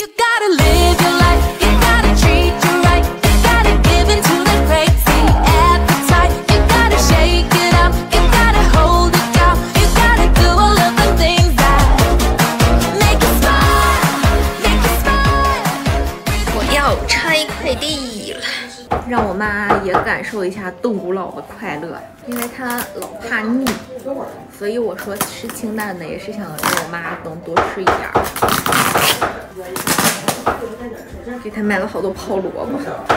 You gotta live your life, you gotta treat you right, you gotta give into the crazy appetite, you gotta shake it up, you gotta hold it down, you gotta do all of the things that make you smile. 我要拆快递了，让我妈也感受一下冻古老的快乐，因为她老怕腻，所以我说吃清淡的也是想让我妈能多吃一点。给她买了好多泡萝卜。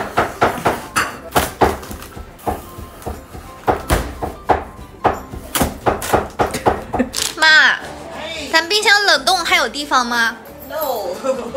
妈，咱冰箱冷冻还有地方吗 ？No。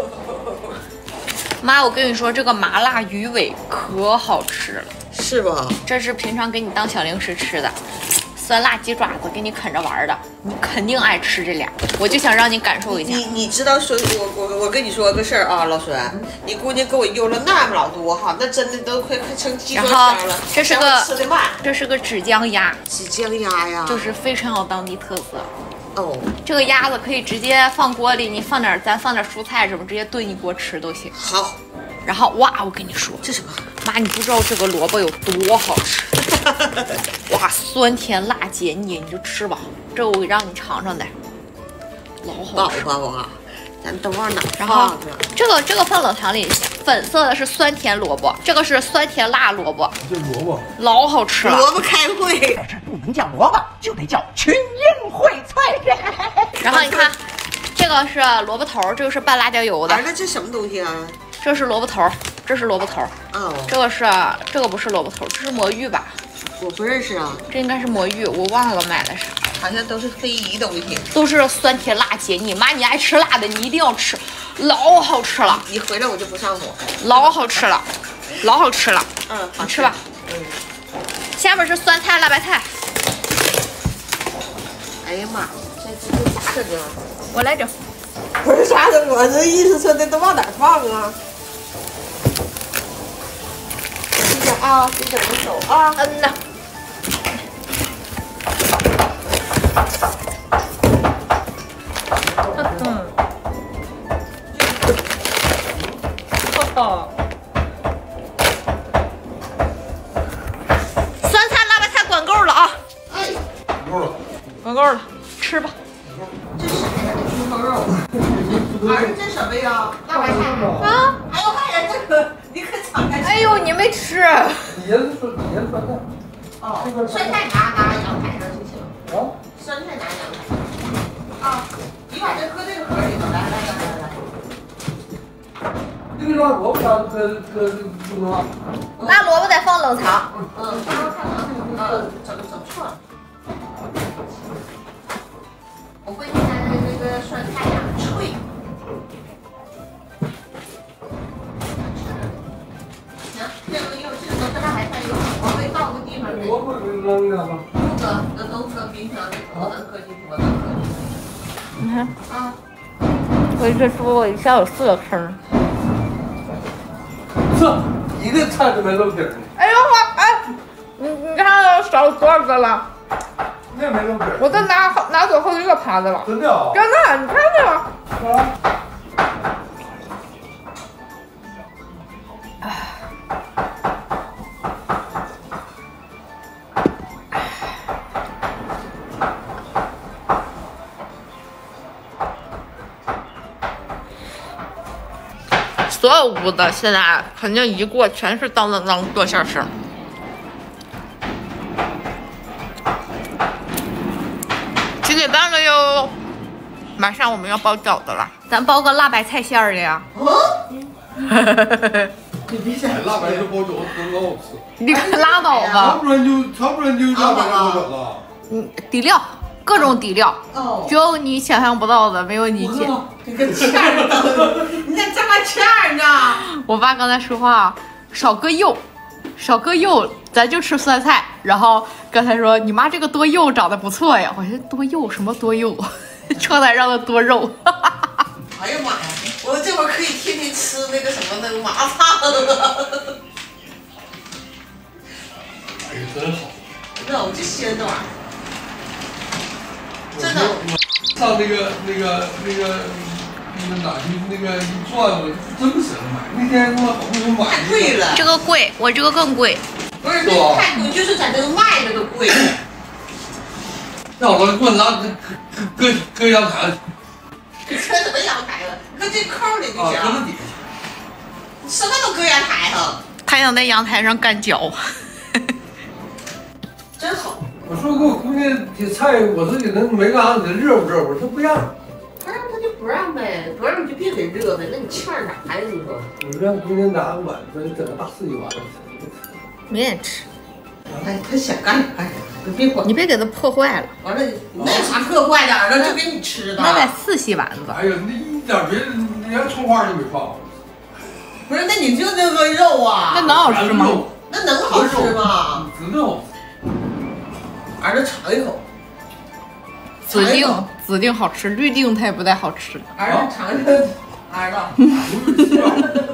妈，我跟你说，这个麻辣鱼尾可好吃了， 是吧？ 这是平常给你当小零食吃的，酸辣鸡爪子给你啃着玩的，你肯定爱吃这俩。我就想让你感受一下。 你知道说，我跟你说个事儿啊，老孙，你姑娘给我邮了那么老多哈，那真的都快成几多箱了。 这是个吃的慢， 这是个纸浆鸭， 纸浆鸭呀， 就是非常有当地特色。 哦， 这个鸭子可以直接放锅里，你咱放点蔬菜什么，直接炖一锅吃都行。 好。 然后哇，我跟你说， 这什么？ 妈，你不知道这个萝卜有多好吃。哇，酸甜辣解腻，你就吃吧。这个我让你尝尝的，老好吃。 宝宝啊，咱都往哪然后这个放冷藏里，粉色的是酸甜萝卜，这个是酸甜辣萝卜。 这萝卜老好吃了。 萝卜开会， 这不能叫萝卜，就得叫群英荟菜。 然后你看，这个是萝卜头，这个是拌辣椒油的。 那这什么东西啊？ 这是萝卜头，这是萝卜头。 哦， 这个不是萝卜头，这是魔芋吧？ 我不认识啊。 这应该是魔芋，我忘了买的啥。 好像都是非遗东西， 都是酸甜辣解腻。妈，你爱吃辣的，你一定要吃，老好吃了。 一回来我就不上火， 老好吃了，老好吃了。 嗯， 你吃吧。 嗯。 下面是酸菜辣白菜。 哎呀妈，这咋整啊？ 我来整。 不是啥整，我这意思说的都往哪放啊？你整啊，你整个手啊。 嗯呐。酸菜辣白菜管够了啊！ 哎， 够了， 管够了，吃吧。 这是猪头肉，儿子这什么呀？辣白菜啊！ 哎呦妈呀，这个你可敞开！ 哎呦，你没吃。 底下是酸菜。 哦，酸菜拿阳台上就行。 啊？ 酸菜拿阳台。啊，你把这搁这个盒里头，来。 那个辣萝卜啥搁用了？ 辣萝卜得放冷藏。 整错了。我会家的这个酸菜呀脆。行，这个又是都辣白菜又，我会到个地方给。 萝卜扔了吧？ 都搁冰箱里，我能搁进去，我能搁进去。 你看啊。 我这说我一下有4个坑。 这一个菜都没露底儿呢。 哎呦我哎，你看少多少个了？ 那没露底儿。 我都拿走好几个盘子了。 真的啊？ 真的，你看这个。 啊。 所有屋子现在肯定一过全是当当当剁馅声。几点半了哟？马上我们要包饺子了，咱包个辣白菜馅儿的呀。 你别想， 辣白菜包饺子真好吃。 你可拉倒吧！ 要不然就辣白菜包饺子。 底料，各种底料， 哦， 只有你想象不到的，没有你姐。 你个欠儿，你咋这么欠儿呢？ 我爸刚才说话少搁肉，咱就吃酸菜。然后刚才说你妈这个多肉长得不错呀，我说多肉什么多肉，窗台上的多肉。 哎呀妈呀，我这会儿可以天天吃那个什么那个麻辣了。 哎呀，真好。 那我就鲜这玩意儿。真的。 上那个那哪去那个一转，我真不舍得买。那天我好不容易买太贵了， 这个贵，我这个更贵。 不是那太贵，就是咱这个卖的都贵。 要我给我拿搁阳台。 搁什么阳台了？搁这扣里就啊， 行。 搁那底下。 什么都搁阳台上， 他想在阳台上干嚼。 真好。 我说给我姑娘这菜，我说给她没干啥，给她热乎热乎，她不让。 不让他就不让呗，不让你就别给热呗，那你欠啥呀？你说？ 我让姑娘拿个碗，说整个大四一碗。 没人吃， 他想干啥干啥，别管。 你别给他破坏了。 完了，那有啥破坏的？那就给你吃的。 那得4洗碗子。 哎呀，那一点别连葱花都没放。 不是，那你就那个肉啊？ 那能好吃吗？ 那能好吃吗？ 指定好吃。 儿子尝一口。 指定好吃，绿定它也不太好吃。 儿子尝一口，儿子。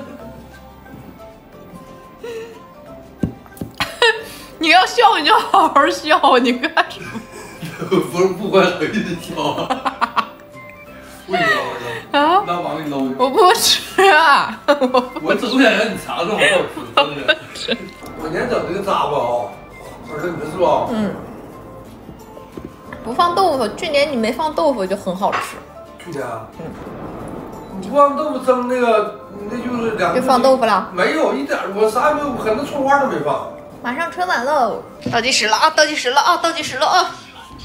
你要笑你就好好笑，你干什么？ 不是不管谁的挑。我给你捞啊？ 拿碗给你捞一个。 我不吃啊！ 我整点让你尝尝，好好吃，真的。我年整这个渣吧啊，儿子你说是吧？ 嗯。不放豆腐，去年你没放豆腐就很好吃。 去年？嗯。你不放豆腐蒸那个，那就是两个。 就放豆腐了？ 没有一点，我啥也没有，我很多葱花都没放。 马上春晚喽！倒计时了啊！倒计时了啊！倒计时了啊！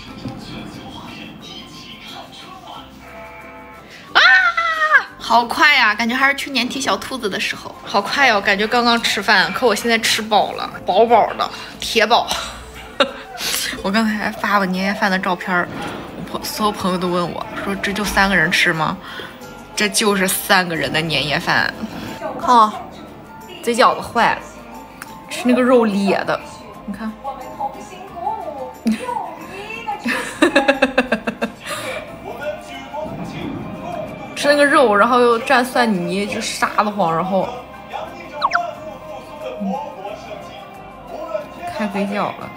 啊！好快呀，感觉还是去年踢小兔子的时候。好快哟，感觉刚刚吃饭，可我现在吃饱了，饱饱的，铁饱。我刚才还发我年夜饭的照片，所有朋友都问我说：“这就3个人吃吗？”这就是3个人的年夜饭。哦，嘴饺子坏了。吃那个肉裂的，你看。吃那个肉，然后又蘸蒜泥，就沙得慌，然后，开嘴角了。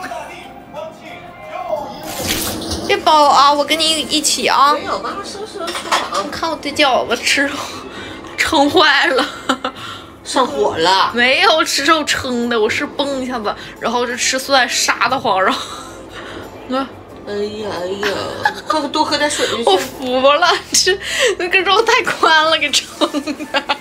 别包啊，我跟你一起啊。 没有，妈妈收厨房。 看我对饺子吃肉撑坏了。 上火了？ 没有吃肉撑的，我是蹦一下子，然后就吃蒜沙得慌，然后， 哎呀哎呀，快多喝点水就行。 我服了，这那个肉太宽了，给撑的。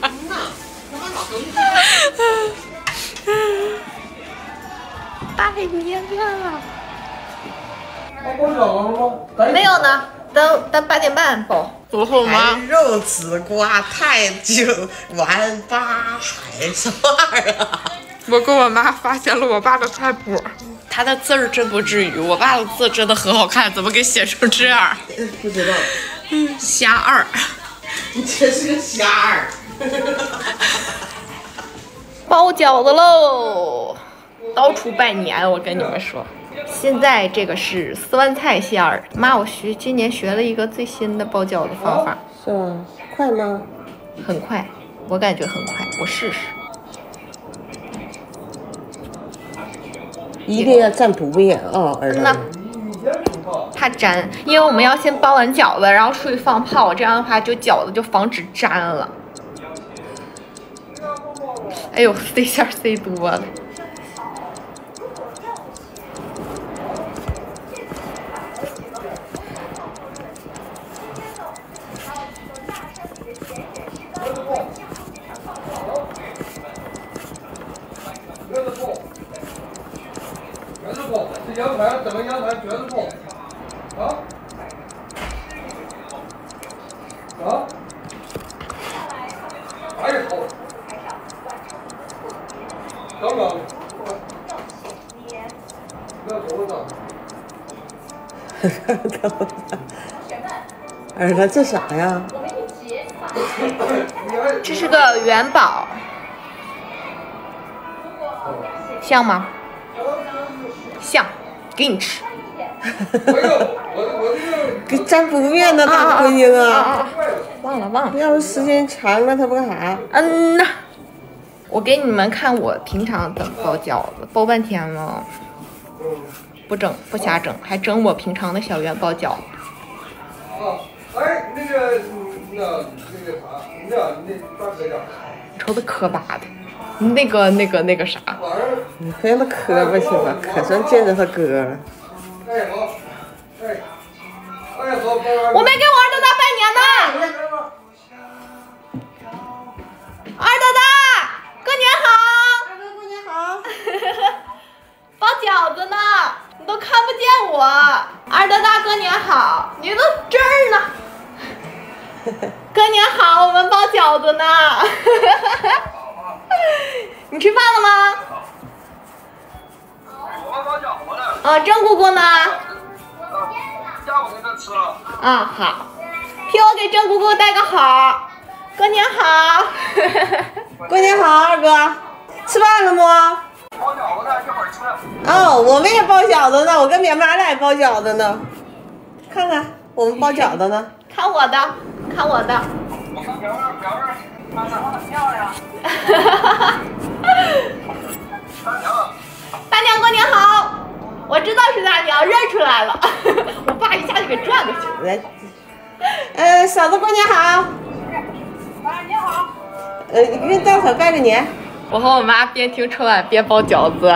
拜年了。 包饺子了吗？ 没有呢，等8点半包。我和我妈肉紫瓜太久完八海什么玩意儿啊？ 我跟我妈发现了我爸的菜谱，他的字儿真不至于，我爸的字真的很好看，怎么给写成这样？ 不知道。 虾二， 你这是个虾儿。 包饺子喽！到处拜年，我跟你们说。现在这个是酸菜馅儿，妈，我今年学了一个最新的包饺子方法。 是吗？快吗？ 很快，我感觉很快，我试试。 一定要蘸不面啊，儿子。 那怕粘，因为我们要先包完饺子，然后出去放炮，这样的话就饺子就防止粘了。哎呦，塞馅塞多了。 这阳台整个阳台全是包。啊？啊？哎呀，好。等等。不要走了， 儿子，这啥呀？ 这是个元宝，像吗？像，给你吃。 给蘸不面呢，大闺女啊！ 忘了。 要是时间长了，他不干啥？ 嗯呐，我给你们看我平常怎么包饺子，包半天了，不整不瞎整，还整我平常的小元宝饺子。 哎，那个瞅他磕巴的，那个啥， 你快让他磕巴去吧，可算见着他哥了。 我没给我二豆大拜年呢。二豆大，过年好！ 二哥过年好！ 包饺子呢，你都看不见我。二豆大过年好，你都这儿呢。过年好，我们包饺子呢。你吃饭了吗？ 我们包饺子呢。 郑姑姑呢？ 下午给他吃了。 好，替我给郑姑姑带个好，过年好。 过年好，二哥，吃饭了吗？ 包饺子呢，一会儿吃。 哦，我们也包饺子呢，我跟棉妈俩也包饺子呢。看看，我们包饺子呢。 看我的，看我的。 我看表妹穿的很漂亮。 大娘过年好，我知道是大娘，认出来了。我爸一下就给转过去了。 来，嫂子过年好。 你好。 你给大嫂拜个年。 我和我妈边听春晚边包饺子。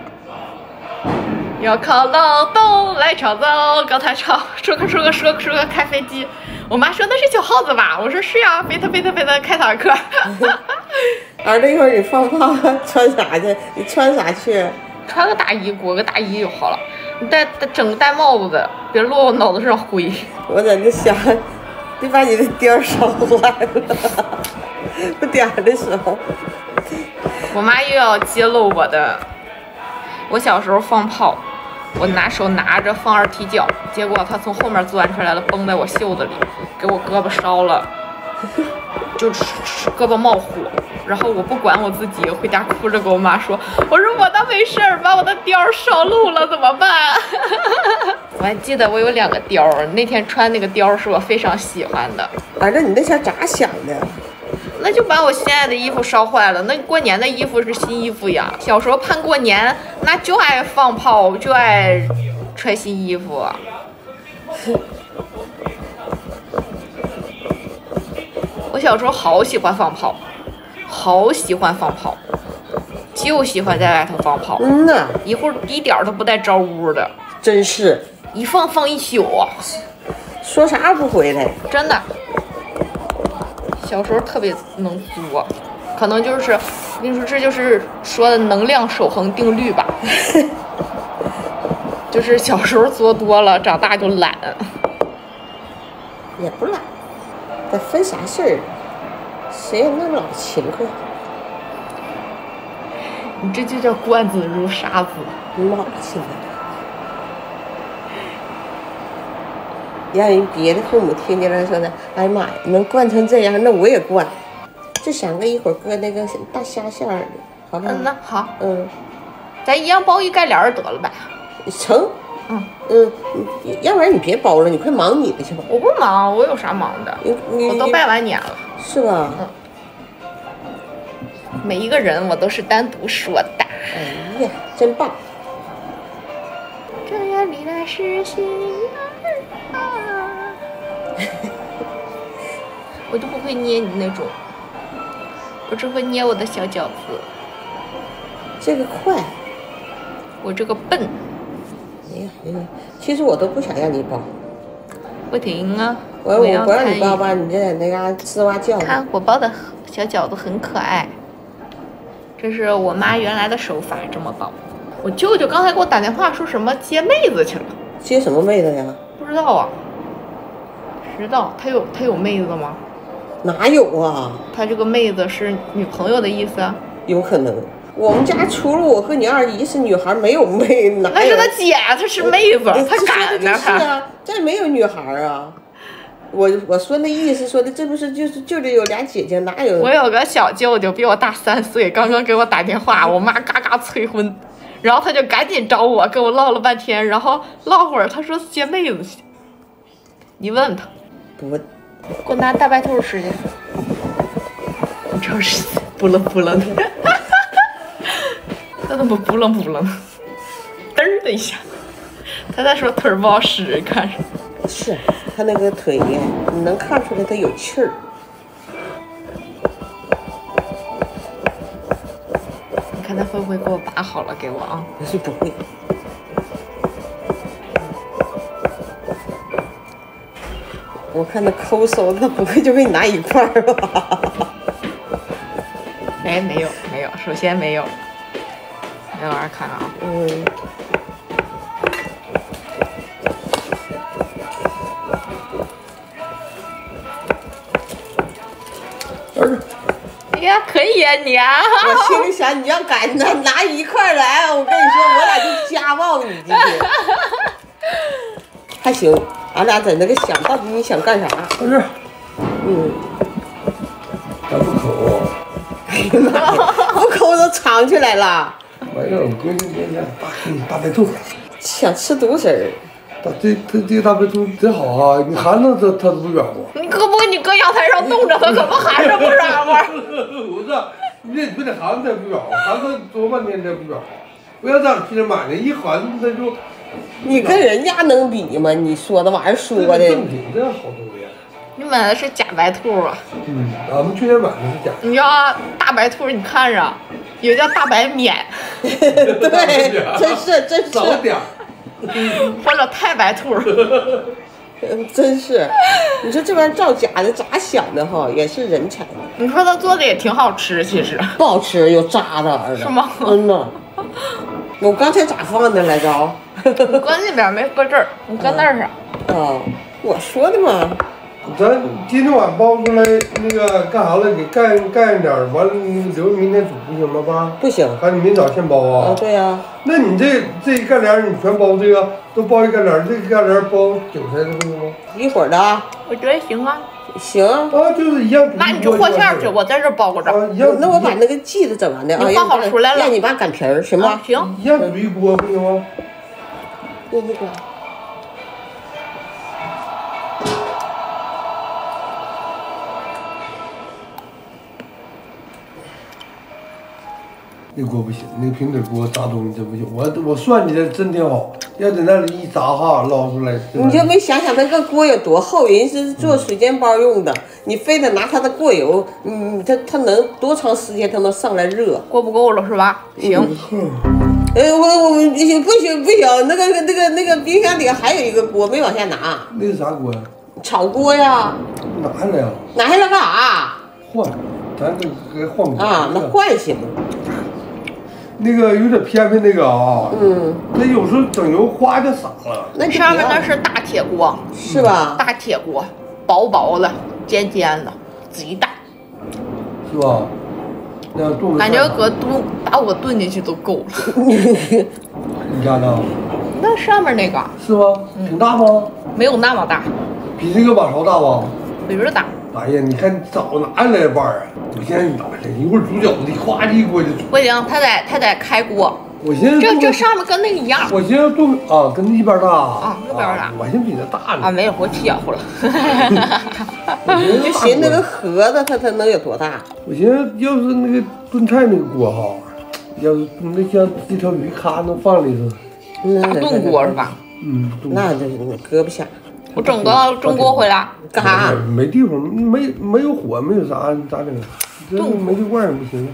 要靠劳动来创造，高台唱，说个开飞机。我妈说那是小耗子吧？我说是呀，飞它开坦克。 儿子，一会儿你放炮穿啥去？你穿啥去？ 穿个大衣，裹个大衣就好了。你戴帽子，别落我脑子上灰。 我在这想，你把你的貂儿烧坏了。不点儿的时候， 我妈又要揭露我小时候放炮，我手拿着放二踢脚，结果她从后面钻出来了，崩在我袖子里，给我胳膊烧了，就是胳膊冒火。然后我不管我自己，回家哭着跟我妈说，我说我倒没事儿，把我的貂儿烧漏了怎么办？我还记得我有2个貂儿，那天穿那个貂儿是我非常喜欢的。 儿子，你那前咋想的？ 那就把我心爱的衣服烧坏了。那过年的衣服是新衣服呀。小时候盼过年，那就爱放炮，就爱穿新衣服。我小时候好喜欢放炮，就喜欢在外头放炮。 呐， 一会儿一点儿都不带着屋的， 真是一放一宿， 说啥不回来。 真的。小时候特别能作，可能就是我跟你说，这就是说的能量守恒定律吧。就是小时候作多了，长大就懒。 也不懒，得分啥事儿，谁有那老勤快？ 你这就叫惯子如杀子。 老勤快。让人别的父母听见了说呢，哎呀妈呀，你们惯成这样，那我也惯。这3个一会儿搁那个大虾馅儿的，好不好？ 那好， 咱一样包一盖帘儿得了呗。 成。要不然你别包了，你快忙你的去吧。 我不忙，我有啥忙的？我都拜完年了。 是吧？ 每一个人我都是单独说的。 哎呀，真棒！ 这样历来是心儿啊。我就不会捏你那种，我只会捏我的小饺子。 这个快， 我这个笨。 哎呀，其实我都不想让你包。 不停啊！ 我不让你包吧，你就在那嘎吱哇叫。 看我包的小饺子很可爱，这是我妈原来的手法，这么包。我舅舅刚才给我打电话说什么接妹子去了。 接什么妹子呀？ 不知道啊。知道他有妹子吗？ 哪有啊？ 他这个妹子是女朋友的意思啊？ 有可能。我们家除了我和你二姨是女孩，没有妹，哪有？ 那是他姐，她是妹子，她敢呢，她。 是啊，这没有女孩啊。我说那意思说的，这不是就得有俩姐姐，哪有？ 我有个小舅舅，比我大3岁，刚刚给我打电话，我妈嘎嘎催婚，然后他就赶紧找我，跟我唠了半天，然后唠会儿，他说接妹子去。你问问他。 不问。 给我拿大白兔吃去。你瞅是不楞不楞的。他怎么不楞不楞？嘚儿的一下，他在说腿儿不好使，看着。 是， 它那个腿呀，你能看出来它有气儿。 你看他会不会给我拔好了给我啊？ 是不会。我看他抠搜，他不会就给你拿一块儿吧？ 哎，没有，首先没有。来玩看看啊。 嗯。 哎呀，可以呀你啊！ 我心里想，你要敢拿一块来，我跟你说，我俩就家暴你今天。还行，俺俩在那个想到底你想干啥？ 不是，咱不抠。 哎呀妈呀，不抠都藏起来了。 没有，我闺女大白兔， 想吃独食儿。 这大白兔真好啊！你喊它都不软乎。 你可不给你搁阳台上冻着它，可不含着不软乎。 不是，你不得喊它不软乎，喊它多半天它不软乎。不要在批着买的，一喊它就。 你跟人家能比吗？你说那玩意儿说的。 正经这好东西。 你买的是假白兔啊？ 俺们去年买的是假。 你要大白兔，你看着，有叫大白免。 对，真是。 早点。 或者太白兔。 真是，你说这玩意儿造假的咋想的哈？也是人才。 你说他做的也挺好吃，其实。 不好吃，有渣的，儿子。 是吗？ 嗯呐。我刚才咋放的来着？ 你搁那边没搁这儿，你搁那儿上。 哦，我说的嘛。 咱今天晚包出来那个干啥了？给干点儿，完了留着明天煮不行吗？爸？ 不行， 还得明早现包啊。 啊，对呀。 那你这一干帘你全包这个，都包一干帘，这个干帘包韭菜的不行吗？ 一会儿的啊。 我觉得行啊。 行。 啊，就是一样。 那你就和馅儿去，我在这包个着。 啊，一样。 那我把那个剂子整完的啊， 你放好出来了， 让你爸擀皮儿，行吗？ 行。 一样煮一锅不行吗？ 那个。 那锅不行，那个平底锅炸东西真不行。我算计的真挺好，要在那里一炸哈捞出来。 你就没想想那个锅有多厚？人是做水煎包用的，你非得拿它的过油，它能多长时间它能上来热？ 锅不够了是吧？行。 我不行，那个冰箱里还有一个锅没往下拿。 那是啥锅呀？ 炒锅呀。 拿下来呀？ 拿下来干啥？ 换，咱这该换锅啊，那换行。 那个有点偏那个啊，那有时候整油哗就洒了。 那上面那是大铁锅， 是吧？ 大铁锅，薄薄的，尖尖的，贼大， 是吧？那炖感觉把我炖进去都够了。 你家的？ 那上面那个是吗？挺大吗？ 没有那么大， 比那个瓦勺大吧？ 比这大。 哎呀，你看早拿来半儿啊！我现在拿来一会儿煮饺子，哗一锅就煮。 不行，他得开锅。 我寻思这上面跟那个一样。 我寻思炖啊，跟一边大啊，一边大。 我寻思比那大呢。 啊，没有，我起乎了。 你就寻那个盒子，它能有多大？ 我寻思要是那个炖菜那个锅哈，要是那像这条鱼咔能放里头。 大炖锅是吧？ 那就搁不下。 我整个蒸锅回来干啥？ 没地方，没有火，没有啥，咋整？这煤气罐也不行。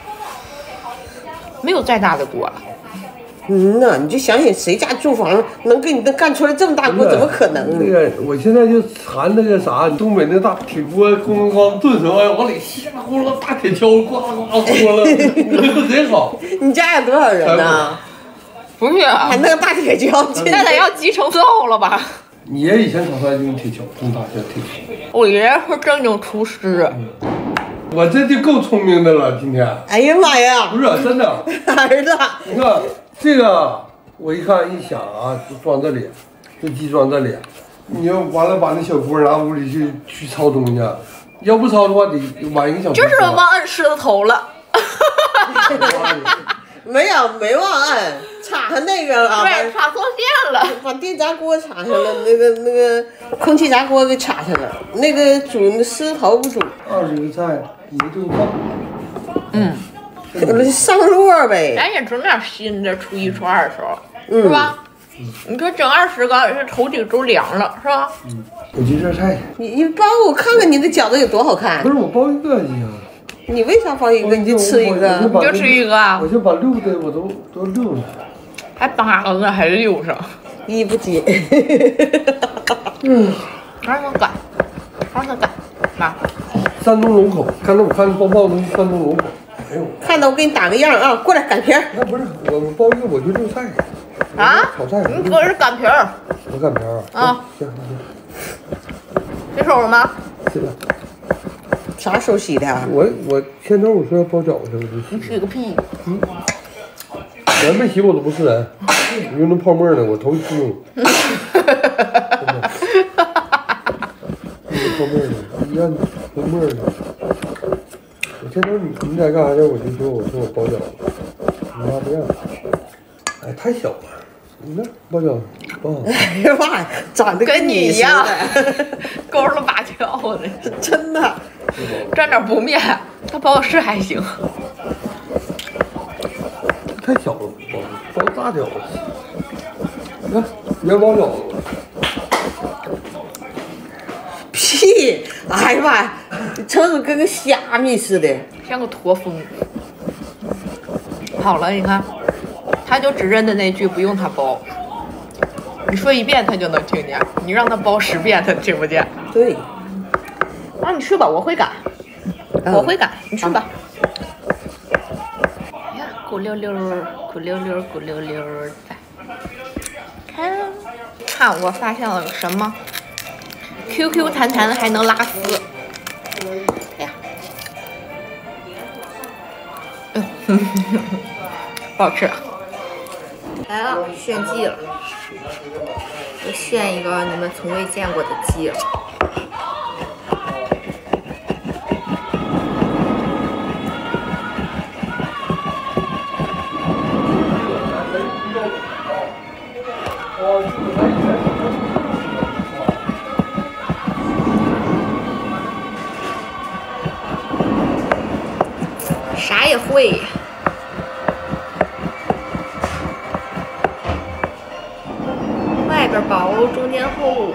没有再大的锅了。 呐，你就想想谁家住房能给你干出来这么大锅，怎么可能？ 那个，我现在就馋那个啥，东北那大铁锅，咣咣炖什么，往里稀里呼噜大铁锹，呱呱锅了，贼好。 你家有多少人呢？ 不是， 还那个大铁锹， 那得要集成灶了吧？ 你爷以前炒菜就用铁锹，这么大铁锹。 我爷爷是正经厨师。 我这就够聪明的了，今天。 哎呀妈呀！ 不是真的， 儿子， 你看这个，我一看一想啊，就装这里，这鸡装这里，你要完了把那小锅拿屋里去焯东西，要不焯的话得晚1个小时。 就是忘摁狮子头了。 没忘按，插上那个了， 对，插错线了， 把电炸锅插上了，那个空气炸锅给插上了，那个煮那狮子头不煮。 20个菜1顿饭。 上络呗。 咱也整点新的，初一初二的时候，是吧？ 你说整20个，这头几周凉了是吧？ 有鸡热菜。 你包我看看你的饺子有多好看不。是我包一个鸡啊。 你为啥包一个你就吃一个？ 你就吃一个啊？ 我就把溜的我都溜了。 还扒了还溜上。 一不接。 让它干，让它干，妈。 山东龙口，刚才我看包的是山东龙口。哎呦， 看到我给你打个样啊，过来擀皮儿。 那不是我包一个我就溜菜。 啊？ 炒菜。 你搁是擀皮儿。 我擀皮儿啊。 行。 洗手了吗？ 洗了。 啥手洗的啊？ 我先头我说要包饺子，我就洗。 你洗个屁！ 我还没洗我都不是人，我用那泡沫呢，我头一次用。泡沫呢，一按泡沫呢。我先头你在干啥去？我说我包饺子，你妈不让。哎，太小了，你看包饺子包好。 哎呀妈呀，长得跟你一样，勾了8翘的， 真的。 蘸点不面，他包的是还行。 太小了，包大饺子。你看，别包饺子。 屁！哎呀妈呀，你瞅瞅跟个虾米似的， 像个驼峰。好了，你看，他就只认得那句，不用他包。你说1遍他就能听见，你让他包10遍他听不见。 对。 那你去吧，我会擀，我会擀，你去吧。哎呀，咕溜溜，咕溜溜，咕溜溜的。看，我发现了什么 ？QQ 弹弹还能拉丝。哎呀，哎呦，不好吃。来了，炫技了，我炫一个你们从未见过的鸡了。啥也会。外边薄，中间厚。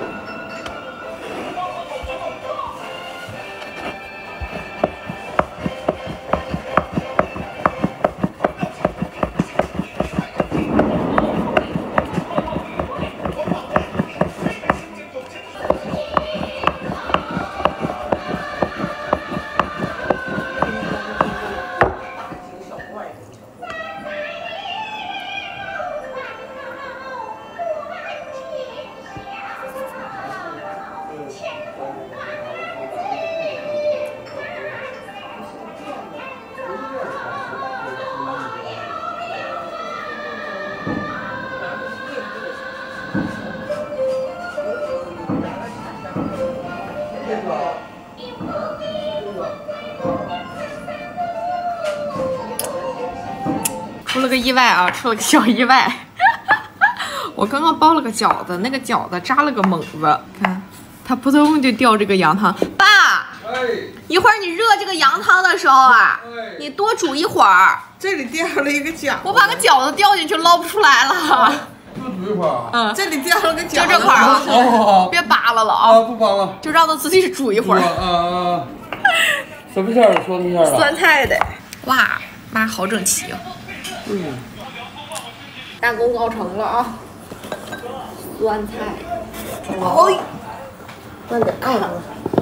出了个意外啊，出了个小意外。我刚刚包了个饺子，那个饺子扎了个猛子，看它扑通就掉这个羊汤。爸，一会儿你热这个羊汤的时候啊，你多煮一会儿。 这里掉了一个饺子， 我把个饺子掉进去捞不出来了。 多煮一会儿。 嗯， 这里掉了个饺子， 就这块儿啊，别扒拉了啊， 不扒了， 就让它自己煮一会儿。 什么馅儿的？酸菜馅儿的。 酸菜的。哇，妈好整齐啊。大功告成了啊！酸菜， 哎，慢点按上。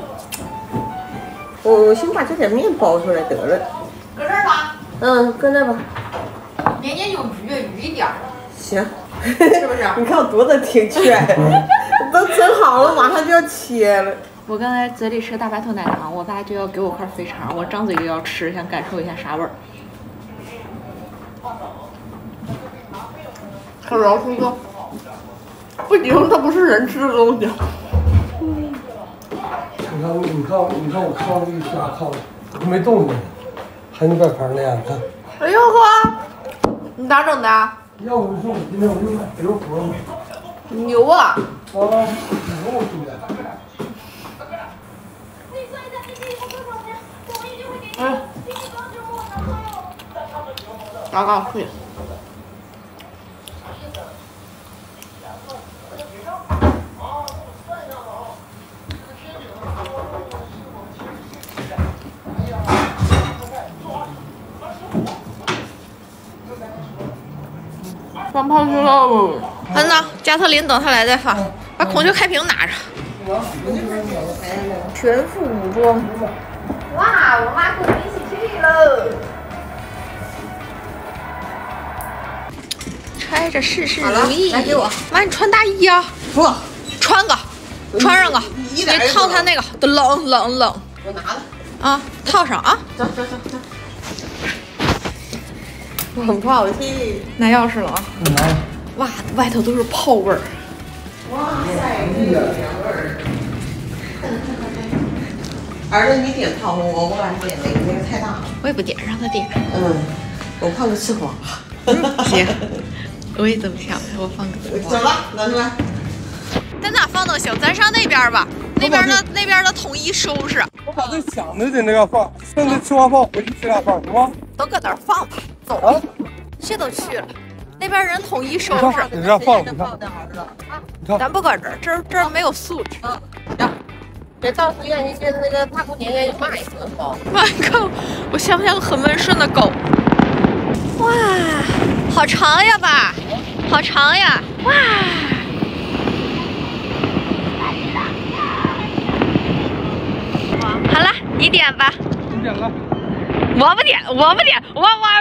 我先把这点面包出来得了。 搁这儿吧。 搁那吧。 年年有余一点儿。 行， 是不是？ 你看我多的挺全，都整好了，马上就要切了。 我刚才嘴里吃大白兔奶糖，我爸就要给我块肥肠，我张嘴就要吃，想感受一下啥味儿。他老是说，不行，它不是人吃的东西。 你看我靠这个虾靠的，都没动静，还能摆盘呢呀？你看。 哎呦呵，你咋整的？ 要不说我今天我就买牛活嘛。 牛啊！ 牛我出来。 哎，刚刚睡。 放炮去喽！等等，加特林等他来再放。把空调开屏拿着。全副武装。哇，我妈跟我一起去喽！揣着事事如意。 来给我。 妈，你穿大衣呀？ 不， 穿上个。你套它那个，都冷。 我拿了。 啊，套上啊！ 走。我跑去拿钥匙了啊！哇，外头都是炮味儿。 哇塞，香味儿！儿子，你点炮，我不敢点那个太大了。 我也不点，让他点。 我放个吃花。 行，我也这么想，我放个吃花。 走了，老师们。 在哪放都行，咱上那边吧。那边的统一收拾。 我把这想的在那个放，剩的吃完饭回去吃俩饭，行吗？ 都搁那儿放吧，走吧。这都去了，那边人统一收拾。 你这放，你看， 咱不搁这儿，这儿没有素质。 别到时愿意跟那个大过年愿意骂一声狗。 妈靠！我像不像很温顺的狗？哇，好长呀吧，好长呀！哇。好了，你点吧。 你点了。 我不点，我。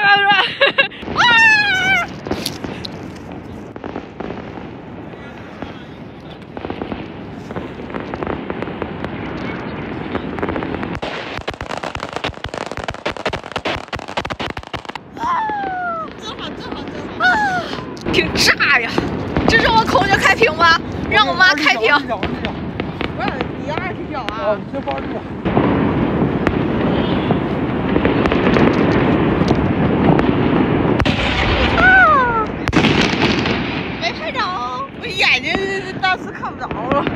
挺炸呀！这是我空调开屏吗？让我妈开屏。 不是，你要20脚啊？ 先放这个。 没拍着， 我眼睛当时看不着了。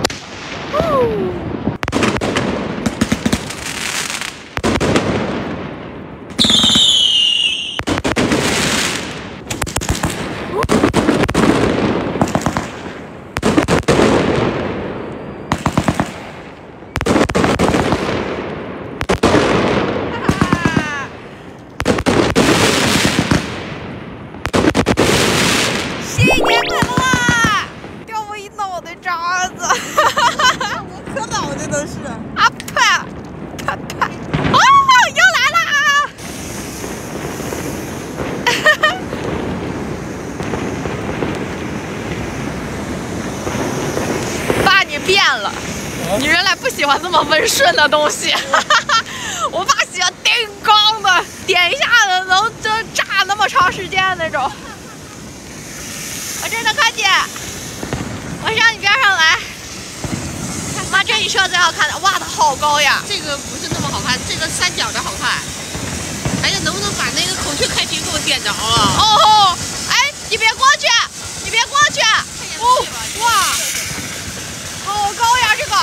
你原来不喜欢这么温顺的东西，我爸喜欢叮咣的，点一下子能炸那么长时间那种。我这能看见，我上你边上来。妈，这一车最好看的，哇，它好高呀！ 这个不是那么好看，这个三角的好看。哎呀，能不能把那个孔雀开屏给我点着了？ 哦，哎，你别过去，你别过去。哦，哇，好高呀，这个。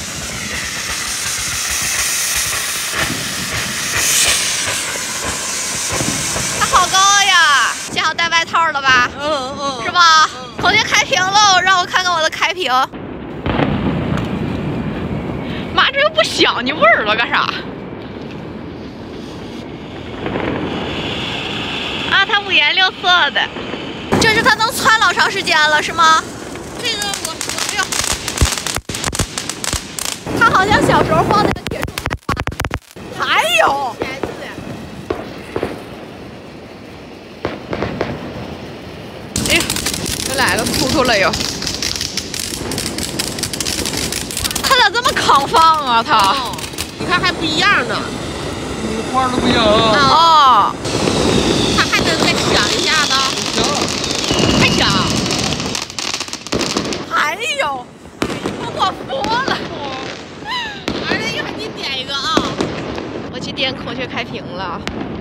它好高呀！幸好带外套了吧？是吧？孔雀开屏喽，让我看看我的开屏。妈，这又不响，你味儿了干啥？啊，它五颜六色的，这是它能窜老长时间了，是吗？ 这个我哎呦， 它好像小时候放那个铁树开花，还有。哎呀，又来了，突突了又。它咋这么抗放啊？它， 你看还不一样呢。 你花都不一样啊。 哦。 它还能再响一下子。 行。 还响。 还有，我服了。 儿子，一会儿你点一个啊。 我去点孔雀开屏了。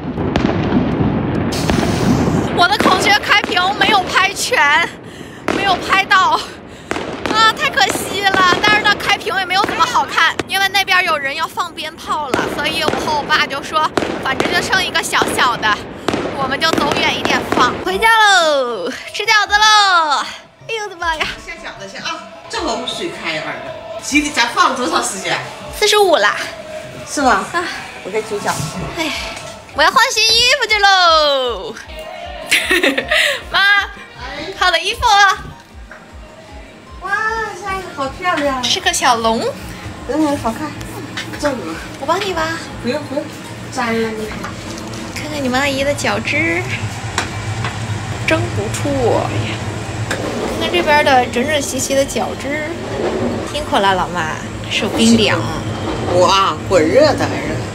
我的孔雀开屏没有拍全，没有拍到，啊，太可惜了。但是它开屏也没有怎么好看，因为那边有人要放鞭炮了，所以我和我爸就说，反正就剩一个小小的，我们就走远一点放。回家喽，吃饺子喽！哎呦我的妈呀！ 下饺子去啊！这会不水开呀，儿子。几点？咱放了多长时间 ？45啦。 是吧？啊，我给煮饺子。 哎，我要换新衣服去喽。妈， 好的衣服啊， 哇塞，好漂亮！ 是个小龙， 好看。这个我帮你吧。 不用，粘了你看。 看看你们阿姨的脚趾，真不错呀！看看这边的整整齐齐的脚趾，辛苦了老妈，手冰凉。 哇，滚热的儿子，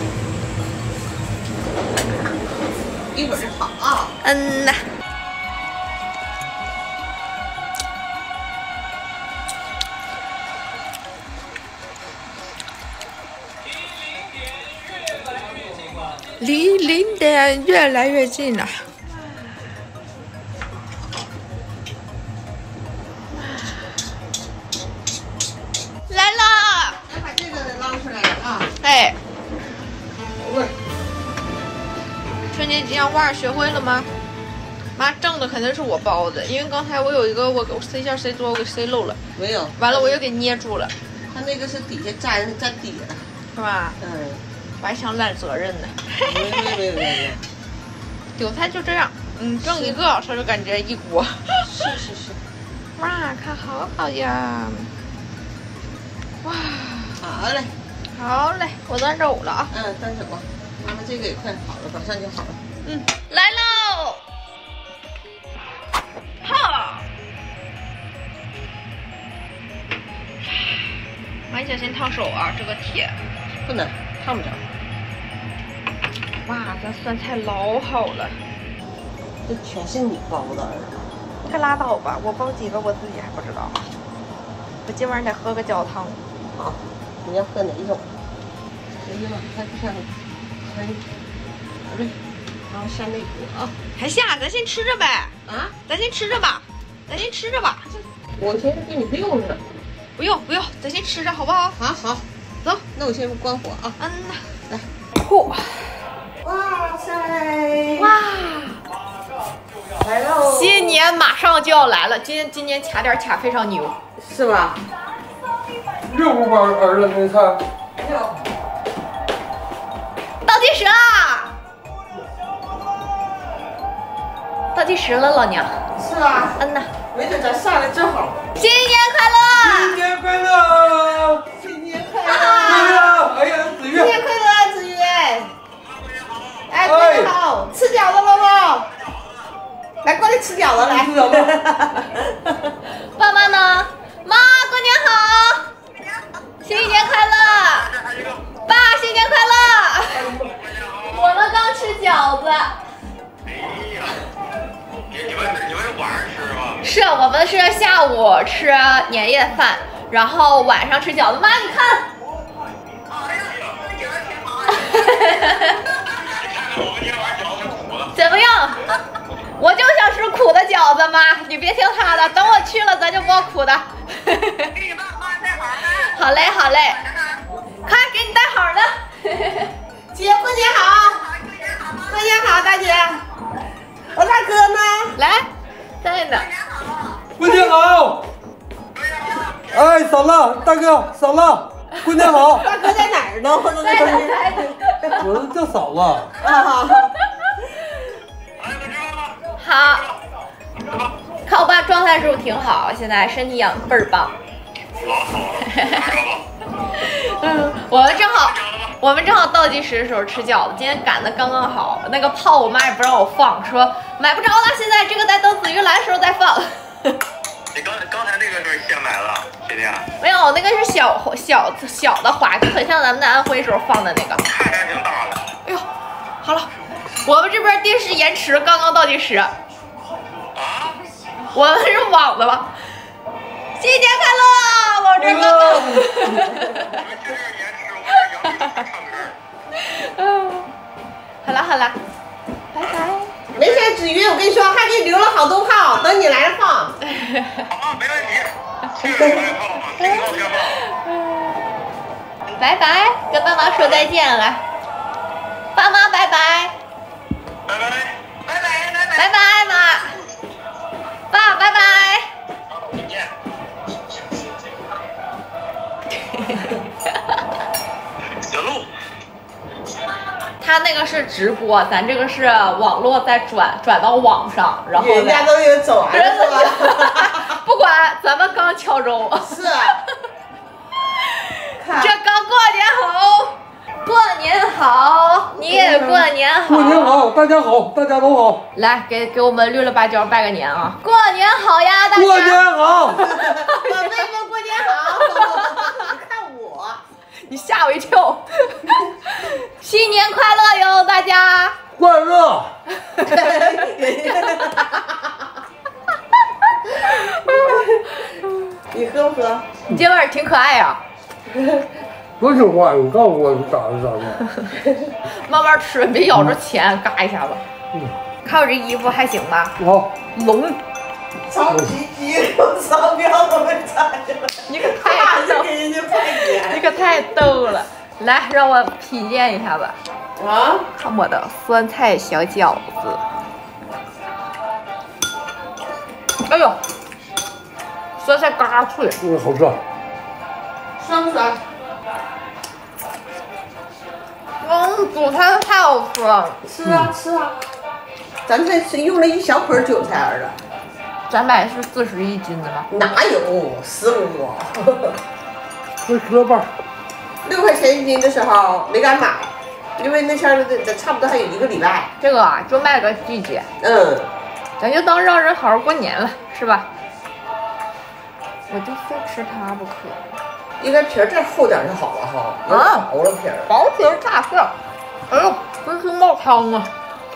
一会儿就好啊。 嗯呐。离零点越来越近了。来了！ 来把这个捞出来啊！ 哎，春节吉祥话学会了吗？妈，正的肯定是我包的，因为刚才我有一个我塞馅塞多，我给塞漏了。 没有， 完了我又给捏住了。 它那个是底下粘底了， 是吧？ 嗯。 我还想揽责任呢。 没。 韭菜就这样，蒸一个，它就感觉一锅。 是。 哇，看好好呀！哇， 好嘞， 我端走了啊。 端走吧。妈妈这个也快好了，马上就好了。 来喽！哈！妈，你小心烫手啊，这个铁。 不能，烫不着。 哇，咱酸菜老好了。 这全是你包的儿子。 可拉倒吧，我包几个我自己还不知道。我今晚得喝个焦汤。 好，你要喝哪一种？哎呀妈，太漂亮了！哎，好嘞，然后下那个啊。 还下，咱先吃着呗。 啊？ 咱先吃着吧。 我先给你溜着。 不用，咱先吃着好不好？ 好。 走， 那我先关火啊。 呐。 来。 嚯！ 哇塞！ 哇！ 来喽！ 新年马上就要来了，今年卡点卡非常牛， 是吧 ？6个包儿子那菜。 倒计时啦！倒计时了，老娘。 是啊。 呐。 没准咱上来正好。 新年快乐！ 新年快乐！ 新年快乐！ 哎呀，子月！ 新年快乐，子月！哎，过年好！吃饺子了吗？来，过来吃饺子来。 吃饺子。 爸妈呢？妈，过年好！新年快乐！爸，新年快乐！我们刚吃饺子。 你们晚上吃吗？ 是我们是下午吃年夜饭，然后晚上吃饺子。妈，你看。怎么样？我就想吃苦的饺子，妈，你别听他的，等我去了咱就包苦的。好嘞，快给你带好的。 姐，过年好！过年好，大姐。我大哥呢？ 来，在呢。 过年好！哎，嫂子，大哥，嫂子，过年好！ 大哥在哪儿呢？ 在呢。 我叫嫂子。 啊。 好，看我爸状态是不是挺好？现在身体养倍儿棒。我们正好倒计时的时候吃饺子，今天赶的刚刚好。那个炮我妈也不让我放，说买不着了，现在这个得等子玉来的时候再放。 你刚才那个是现买的，今天？ 没有，那个是小的花，就很像咱们在安徽时候放的那个。 看着还挺大的。 哎呦，好了，我们这边电视延迟，刚刚倒计时。 啊？ 我们是网的吧？新年快乐，老郑哥哥。 你们这是延迟，我这杨梅唱歌。 好了，拜拜。 没事，子瑜，我跟你说，还给你留了好多炮，等你来了放。 好，没问题。这个我也放，这个我先放。 拜拜，跟爸妈说再见来。爸妈拜拜。拜拜，妈。爸拜拜。 再见。小鹿。 他那个是直播，咱这个是网络再转到网上，然后人家都有走完了是吧？ 不管咱们刚敲钟， 是啊。 这刚过年好，过年好，你也过年好， 过年好，大家好，大家都好。 来给我们绿了芭蕉拜个年啊！过年好呀，大家！ 过年好， 宝贝们过年好！你看我， 你吓我一跳！新年快乐哟，大家！ 快乐。 你喝不喝？ 你今晚挺可爱呀、 多听话，你告诉我咋的。 慢慢吃，别咬着钱，嘎一下子。看我这衣服还行吧？ 好， 龙， 超级激动，商标都被拆了， 你可太逗， 给人家拜年你可太逗了。来，让我品鉴一下子， 啊！ 看我的酸菜小饺子。哎呦，酸菜嘎脆， 好吃。 酸不酸？ 韭菜太好吃了。 吃啊吃啊！咱这是用了一小捆韭菜儿的， 咱买的是41斤的吗？ 哪有15？ 这折吧。 6块钱1斤的时候没敢买，因为那前儿差不多还有1个礼拜。 这个啊，就卖个季节，咱就当让人好好过年了，是吧？我就非吃它不可。 应该皮儿再厚点就好了哈， 啊薄了皮儿。 薄皮儿大馅儿，哎呦，真是冒汤啊！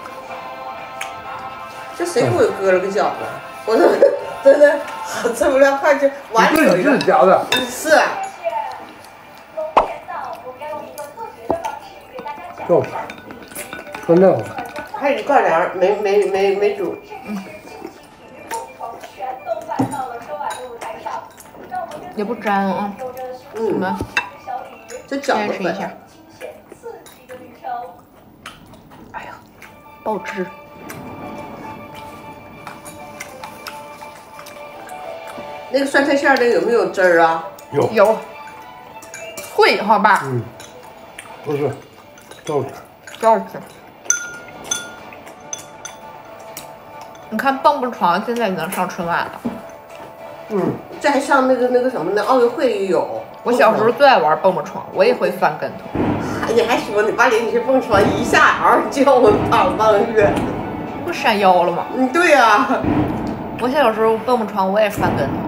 这谁给我搁了个饺子？我说真的吃不了饭，就碗里有一个。 夹的。 是。 叫啥？酸菜好。 还有一挂帘儿没煮。 也不粘啊，你们这饺子先吃一下。哎呀，爆汁！ 那个酸菜馅儿的有没有汁儿啊？ 有，脆好吧？ 不是，照吃。 照吃。你看蹦蹦床现在已经上春晚了。 这还上那个什么呢？奥运会也有。 我小时候最爱玩蹦蹦床，我也会翻跟头。 你还说你爸领你去蹦床，一下嗷叫我梆梆乐， 不闪腰了吗？ 对呀。 我小时候蹦蹦床，我也翻跟头。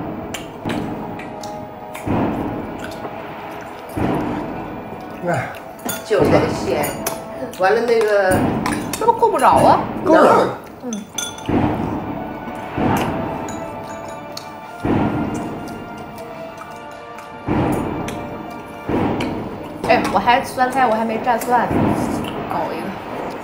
哎， 韭菜的鲜，完了那个这不够不着啊？ 能。 哎，我还酸菜，我还没蘸蒜呢，搞一个。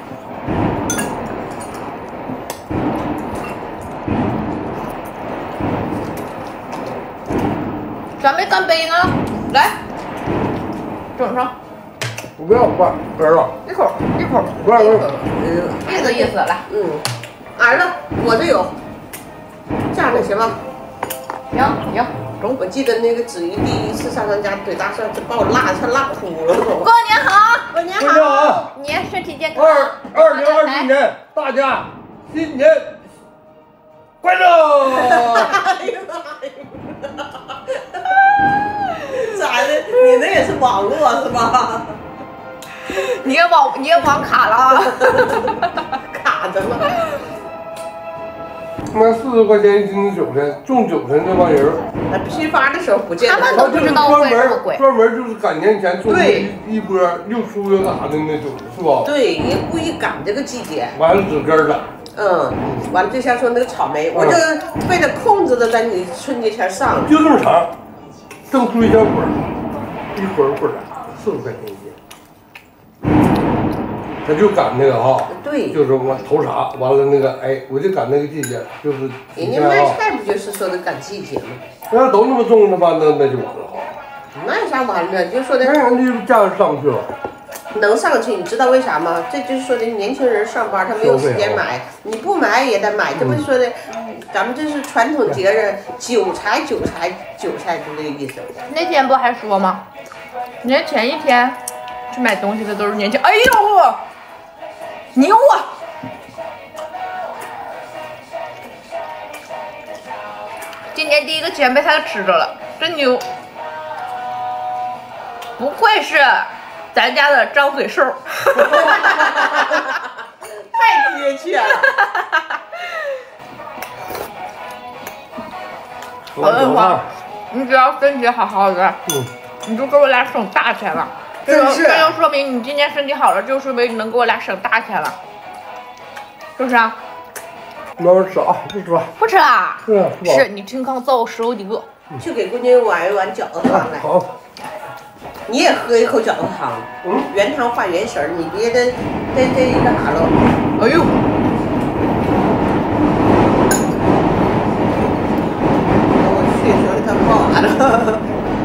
咱没干杯呢，来，整上。 我不要饭，没了。 一口， 不是， 意思意思，来。 完了，我这有，这样的行吗？ 行。 我记得那个子瑜第一次上咱家怼大蒜，就把我辣哭了。 过年好， 过年过年好， 你身体健康。 2021年，大家新年快乐！ 哎呀妈呀！咋的？你那也是网络是吧？ 你也网卡了啊？ 卡着了。 卖40块钱1斤的韭菜，种韭菜那帮人， 批发的时候不见得。 他们都不知道为什么贵。 专门就是赶年前种一波又粗又大的那韭菜，是吧？ 对，也故意赶这个季节。 完了指根儿的。 完了就像说那个草莓，我就为了控制的在你春节前上。 就这么长，正出一小捆儿，一捆儿40块钱1斤。他就赶那个哈， 对， 就是我投啥，完了那个哎，我就赶那个季节，就是人家卖菜不就是说的赶季节吗？ 要都那么种的话，那就完了哈。 那有啥完了？就说的那人家价格上去了， 能上去，你知道为啥吗？这就是说的年轻人上班他没有时间买，你不买也得买，这不是说的，咱们这是传统节日，韭菜就这个意思。 那天不还说吗？年前一天去买东西的都是年轻，哎呦， 牛啊！今年第一个煎被他吃着了，真牛！不愧是咱家的张嘴兽。 太贴切了。 我跟你说，你只要身体好好的，你就给我俩省大钱了。这就说明你今年身体好了，就说明你能给我俩省大钱了，是不是啊？ 慢慢吃啊，不吃了。 不吃啦？ 是是你挺抗揍10有几个。 去给姑娘碗一碗饺子汤来。 好。 你也喝一口饺子汤，原汤化原食儿，你别的这一个啥了。 哎呦！ 我去，说的他妈的。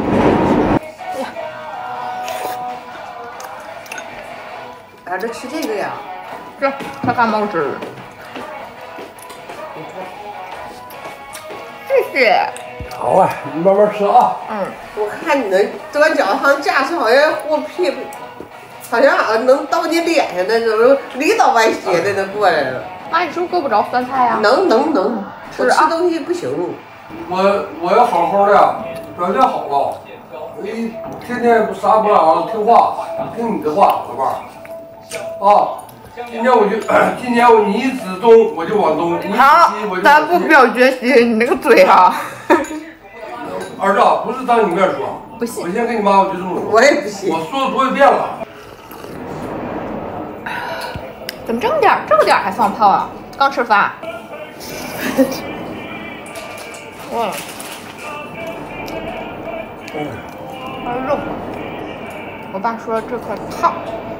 啊，这吃这个呀？ 这他干冒汁儿。谢谢。 好啊，你慢慢吃啊。 我看你那端饺子汤架势好像和屁，好像能到你脸上那种里倒外斜的那过来了。 妈，你是不是够不着酸菜呀？ 能，我是啊吃东西不行。 我要好好的表现好了，你天天啥不让听话，听你的话，老伴儿。啊，今年你一指东我就往东，你一指西我就往西。 咱不表决心，你那个嘴啊！ 儿子，不是当你面说， 不信。 我先跟你妈，我就这么说。 我也不信。 我说了多少遍了？ 怎么这么点儿？这个点儿还放炮啊？刚吃饭。还有肉。我爸说这块烫。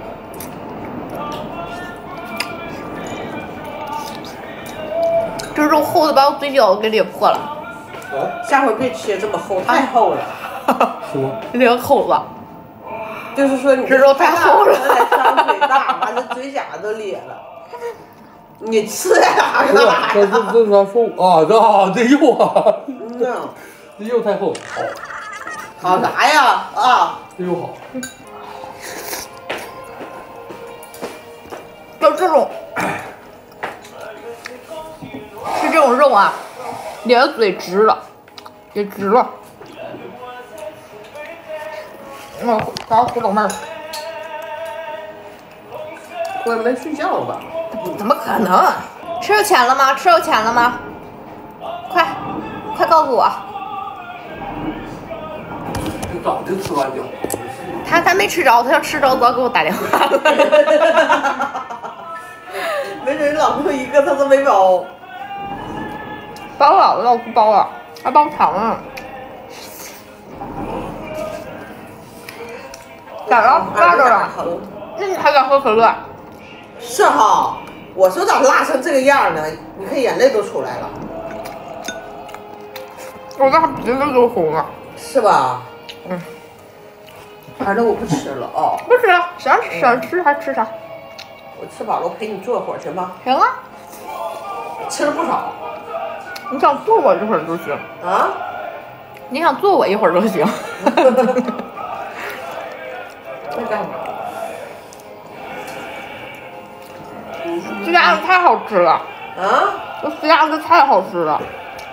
这肉厚的把我嘴角给咧破了。 下回别切这么厚，太厚了。 是吗？ 咧口子。 就是说你这肉太厚了， 张嘴大，完了嘴甲都咧了。你吃呀？ 这咋说啊？这肉啊，这肉太厚。 好啥呀？啊， 这肉好。 就这种。吃这种肉啊，咧的嘴直了，也直了。咱胡狗妹儿， 我没睡觉吧？ 怎么可能？吃有钱了吗？吃有钱了吗？快告诉我。 你早就吃完饺子。 他没吃着，他要吃着早给我打电话了。 没准老婆一个他都没包。 包了，我老婆包了，还包糖呢。咋了？辣着了？那你还敢喝可乐？ 是哈，我说咋辣成这个样呢？你看眼泪都出来了。 我这鼻子都红了。 是吧？反正我不吃了啊。 不吃了，想吃还吃啥？ 我吃饱了，我陪你坐会儿行吗？ 行啊。 吃了不少。 你想坐我一会儿就行。 啊？ 你想坐我一会儿就行。 那干嘛？ 这鸭子太好吃了。 啊？ 这鸭子太好吃了。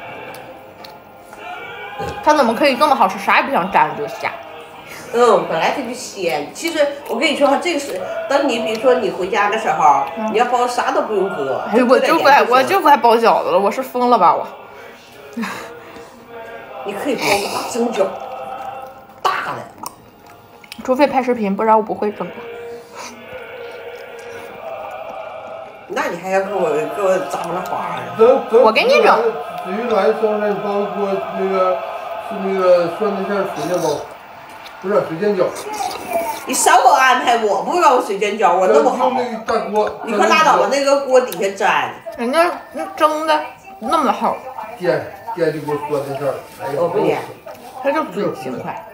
它怎么可以这么好吃？啥也不想沾就下。 本来它就鲜。其实我跟你说，这个是等你比如说你回家的时候，你要包啥都不用搁。 哎，我就不爱包饺子了，我是疯了吧我？ 你可以包个大蒸饺，大的。 除非拍视频，不然我不会蒸的。 那你还要给我张了花我给你整。 至于来生日，你包锅那个是那个酸菜馅水煎包，不是水煎饺。 你少给我安排，我不要水煎饺，我那么好。 那个大锅。 你快拉倒吧，那个锅底下粘。 人家那蒸的那么好。 煎的锅酸菜馅， 我不煎， 他就嘴勤快。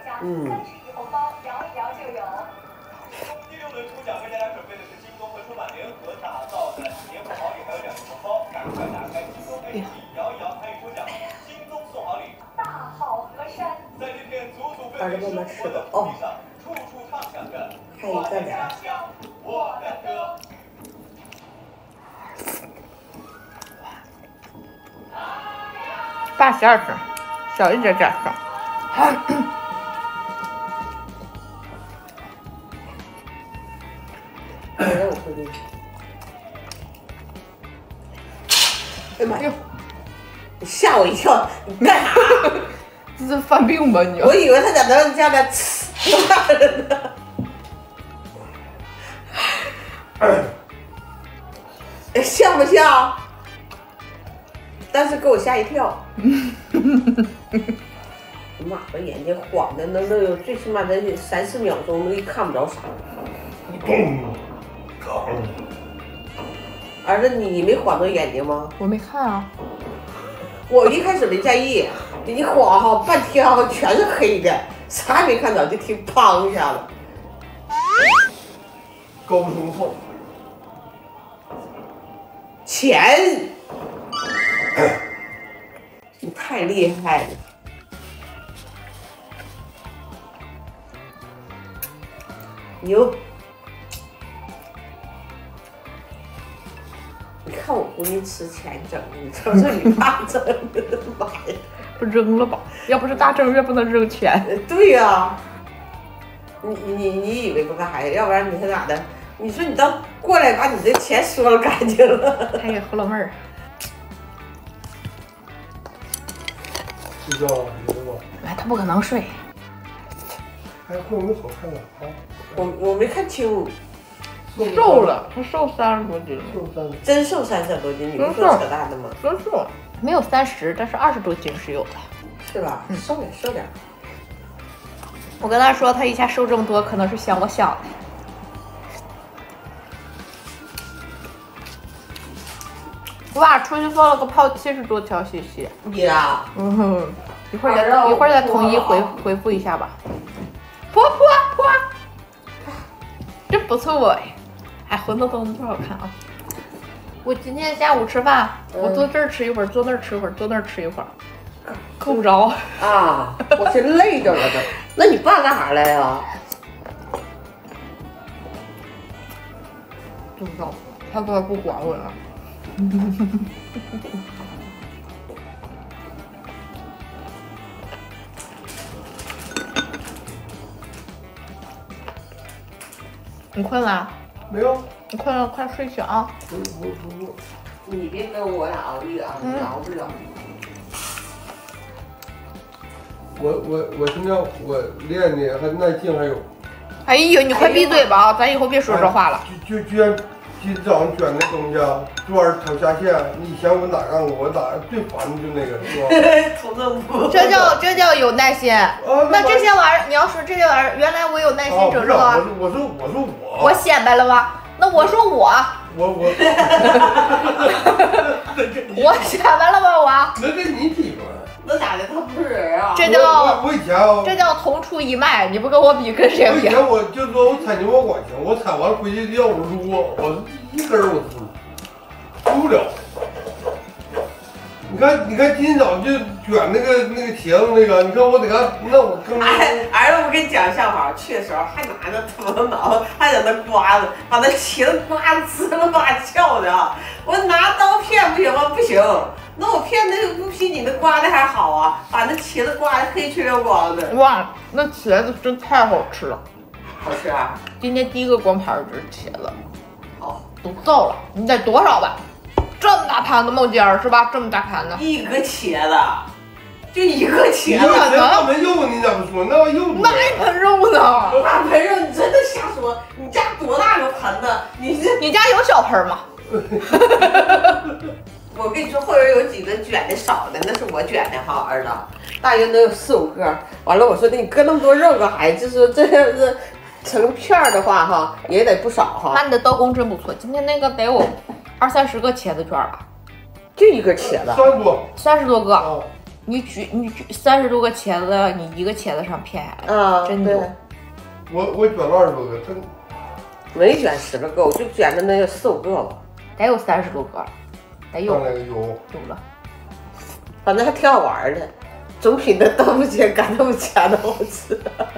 儿子慢慢吃吧。哦，还一个呢。 大馅儿吃，小一点点吃。 哎呀妈呀！你吓我一跳！你干啥？ 这是犯病吧你？ 我以为他在那家那吃饭呢。像不像？但是给我吓一跳。妈，我眼睛晃的能有最起码得3、4秒钟，那看不着啥。儿子，你没晃着眼睛吗？ 我没看啊。 我一开始没在意，你晃哈半天哈全是黑的，啥也没看着，就听砰一下子。 高中后。 钱，你太厉害了。牛！你看我闺女吃钱整的，你瞅瞅你爸整的，妈呀！ 不扔了吧？要不是大正月不能扔钱。 对呀、你以为不干啥呀？要不然你是咋的？你说你到过来把你这钱说干净了， 还给喝了味儿。 睡觉了，你知道吗？ 哎，他不可能睡。 还会不会好看了啊？ 我没看清， 瘦了，他瘦30多斤， 瘦30， 真瘦30多斤，你不是说扯淡的吗？ 真瘦，没有30，但是20多斤是有的。 是吧？瘦点，瘦点。 我跟他说，他一下瘦这么多，可能是想我想的。我爸出去放了个炮70多条信息。 呀， 嗯哼，一会儿再统一回复一下吧。婆，真不错哎，哎，馄饨都多好看啊！我今天下午吃饭，我坐这儿吃一会儿，坐那儿吃一会儿，坐那儿吃一会儿，够不着啊！我是累着了都。那你爸干啥来呀？ 不知道，他都不管我了。你困了？ 没有。 你困了，快睡去啊！ 不， 你别跟我俩熬夜啊，你熬不了。 我现在我练的还耐劲还有。 哎呦，你快闭嘴吧啊！咱以后别说这话了。 就像今早上卷那东西啊，昨晚炒虾线，你以前我哪干过？我哪最烦的就那个，是吧？ 土豆腐。 这叫有耐心。那这些玩意儿，你要说这些玩意儿，原来我有耐心整这个。 我说我显摆了吧？那我说我显摆了吧？我那跟你比吧。 那咋的？他不是人啊。 我以前啊， 这叫同出一脉，你不跟我比，跟谁比？ 我以前我就说我踩牛毛管行，我踩完回去要我撸，我一根我撸不了。你看今天早上就卷那个茄子那个，你看我得干，那我更。 儿子，我跟你讲笑话，去的时候还拿着头脑，还在那刮子，把那茄子刮的滋了吧叫的啊！我拿刀片不行吗？不行，那我片那个不比你那刮的还好啊，把那茄子刮的黑黢光的。 哇，那茄子真太好吃了， 好吃啊！ 今天第一个光盘就是茄子， 好， 都造了，你得多少吧？这么大盘子冒尖儿是吧？这么大盘子， 一个茄子，就一个茄子， 那没肉你咋不说？那玩意肉多。 那一盆肉呢？ 大盆肉，你真的瞎说！你家多大个盆子？ 你家有小盆吗？ 我跟你说，后边有几个卷的少的，那是我卷的哈，儿子，大约能有4、5个。完了，我说你搁那么多肉干啥呀？就说这要是成片儿的话哈，也得不少哈。 那你的刀工真不错，今天那个得有20、30个茄子卷吧？ 就一根茄子 ，30多个。 哦你举30多个茄子，你一个茄子上片下来， 啊， 真牛。 我卷了20多个，真没卷10个，我就卷的能有4、5个吧， 得有30多个，得有那个有了。 反正还挺好玩的，总比那豆腐茄、干豆腐茄的好吃。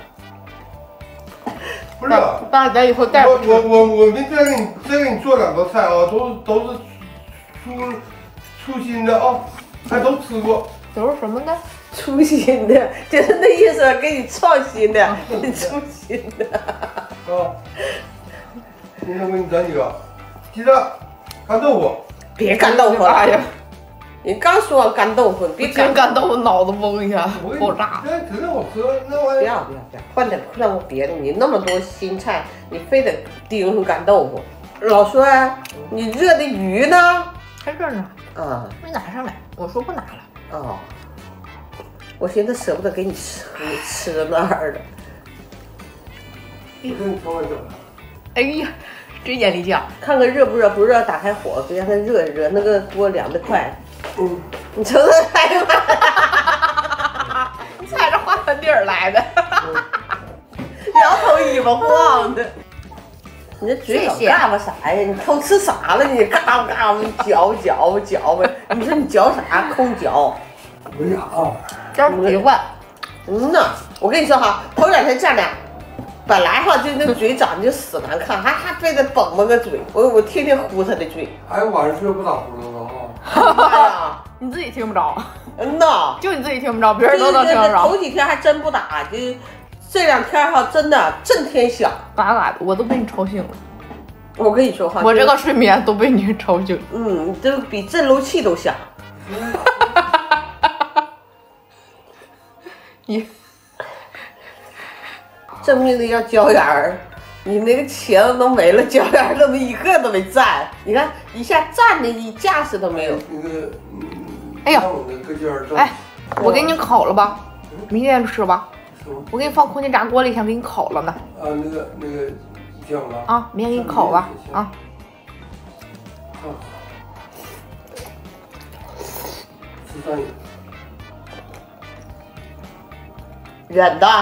不是。 爸，咱以后带我明天再给你做2道菜啊，都是出新的啊，还都吃过。 都是什么的？ 出新的，就是那意思，给你创新的，给你出新的。 啊，今天我给你整几个，记得干豆腐。 别干豆腐了，你刚说完干豆腐，别真干豆腐脑子嗡一下我爆炸。 那真好吃，那玩不意儿。 要，换点别的。你那么多新菜，你非得盯上干豆腐。老孙，你热的鱼呢？ 还这呢， 啊没拿上来。我说不拿了。 哦，我寻思舍不得给你吃那儿的。 我给你调碗酒。 哎呀，这眼力酱， 看看热不热，不热打开火，别让它热一热，那个锅凉得快。 嗯， 你瞅瞅，哎呀妈呀！ 你踩着花盆底儿来的。 摇头尾巴晃的。你这嘴老嘎巴啥呀？你偷吃啥了？你嘎巴嘎巴嚼吧。你说你嚼啥？空嚼。 没啥啊。 这习惯。 嗯呐，我跟你说哈，头两天这样的，本来哈就那嘴长得就死难看，还非得绷个嘴，我天天呼他的嘴。 哎，晚上睡不打呼噜了啊。 妈呀！ 你自己听不着， 嗯呐， 就你自己听不着，别人都能听着。 头几天还真不打，就这两天哈，真的震天响。 嘎嘎的，我都被你吵醒了。 我跟你说哈， 我这个睡眠都被你吵醒了。 嗯，这比震楼器都响。 你证明的要椒盐儿，你那个茄子都没了，椒盐儿都没一个都没蘸。你看一下蘸的一架势都没有。 那个， 哎呀那个劲儿。 哎，我给你烤了吧，明天吃吧。我给你放空气炸锅里，想给你烤了呢。 啊，那个酱了。 啊，明天给你烤吧。啊。 吃上瘾。 忍的。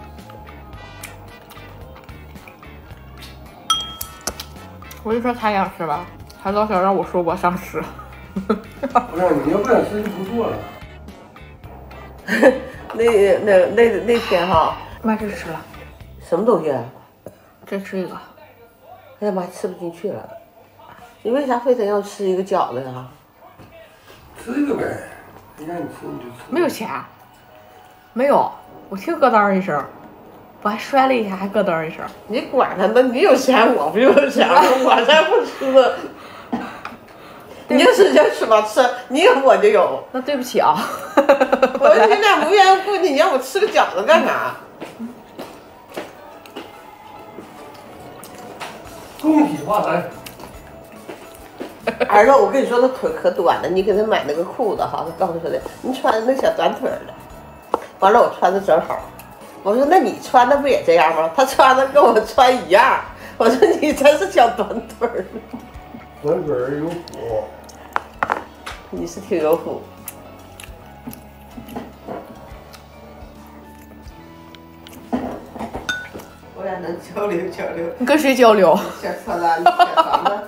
我就说他想吃吧，他老想让我说我想吃。 不是，你要不想吃就不做了。 那天哈， 妈这吃了， 什么东西？ 再吃一个。 哎呀妈，吃不进去了。你为啥非得要吃一个饺子呀？ 吃一个呗，人家你吃你就吃。 没有钱，没有，我听咯当一声，我还摔了一下，还咯当一声。 你管他呢，你有钱我不有钱，我才不吃呢。你就使劲吃吧，吃，你有我就有。 那对不起啊， 我说你俩无缘无故的，你让我吃个饺子干啥？ 恭喜发财。 儿子，我跟你说，他腿可短了，你给他买那个裤子哈，他告诉他的，你穿那小短腿的。完了，我穿的正好。我说那你穿的不也这样吗？他穿的跟我穿一样。我说你真是小短腿儿。 短腿儿有福。 你是挺有福。我俩能交流交流。 你跟谁交流？ 小川子，小房子。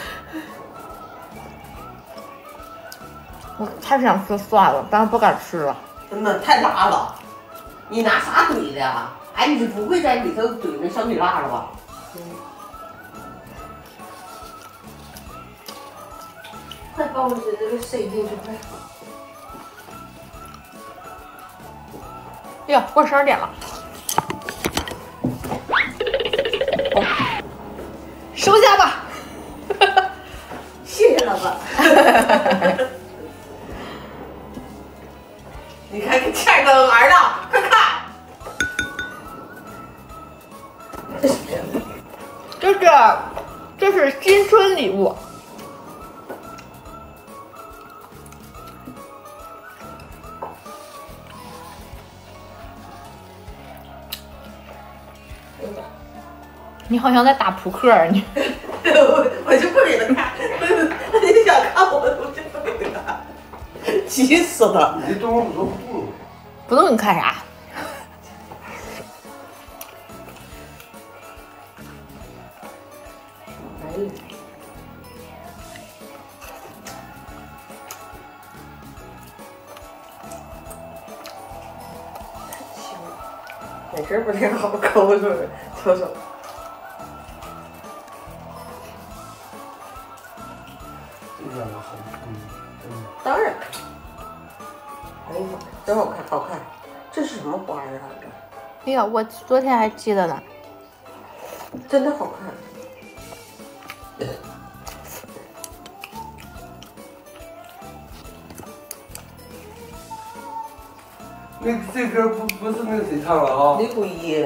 我太想吃蒜了，但是不敢吃了。 真的太辣了，你拿啥怼的呀？哎，你不会在里头怼那小米辣了吧？快把我这个塞进去，快！ 哎呀，过12点了。收下吧。 谢谢老板。你看这欠个儿呢，快看！ 这是新春礼物。你好像在打扑克儿，你。 我就不给他看，你想看我就不给他看，急死他！ 你这东西不动。 不动你看啥？ 哎呀，哪根不挺好抠出来？瞅瞅。当然， 哎呀，真好看，好看。这是什么花啊？ 哎呀，我昨天还记得呢。 真的好看。 那这歌不是那个谁唱的啊？ 李谷一。